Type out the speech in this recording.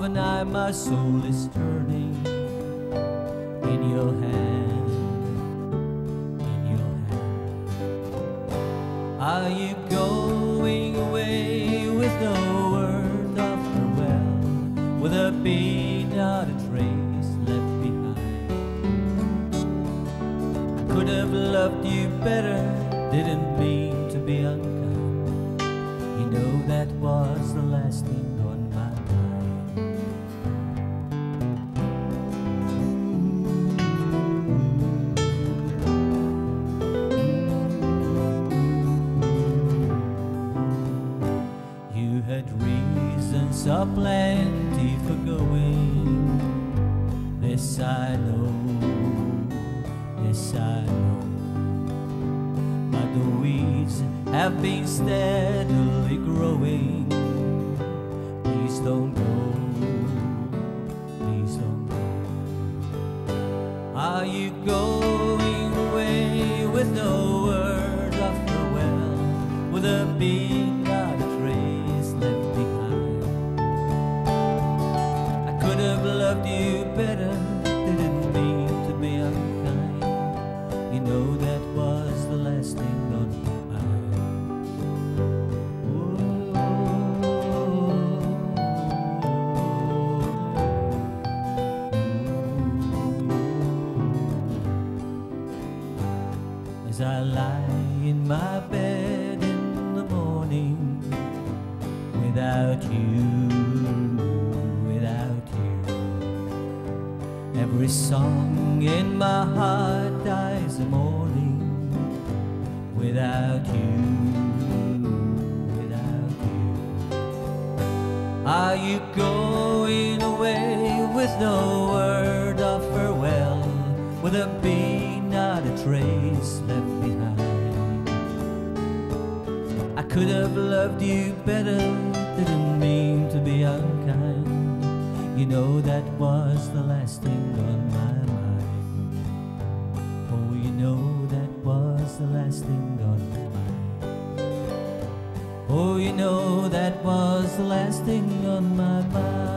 of a night my soul is turning in your hand, in your hand. Are you going away with no word of farewell, with a beat, not a trace left behind? I could have loved you better, didn't mean to be unkind. You know that was the last thing on my mind. You had reasons aplenty for going. This I know, this I know. But the weeds have been steadily growing. Please don't go, please don't go. Are you going away with no word of farewell, with a beat, not a trace left behind? I could have loved you better, didn't mean to be unkind. You know that was the last thing on my mind. As I lie in my bed in the morning, without you, without you, every song in my heart dies a mourning. Without you, without you. Are you going away with no word of farewell, with a beat, not a trace left behind? I could have loved you better, didn't mean to be unkind. You know that was the last thing on my mind. Oh, you know that was the last thing on my mind. Oh, you know that was the last thing on my mind.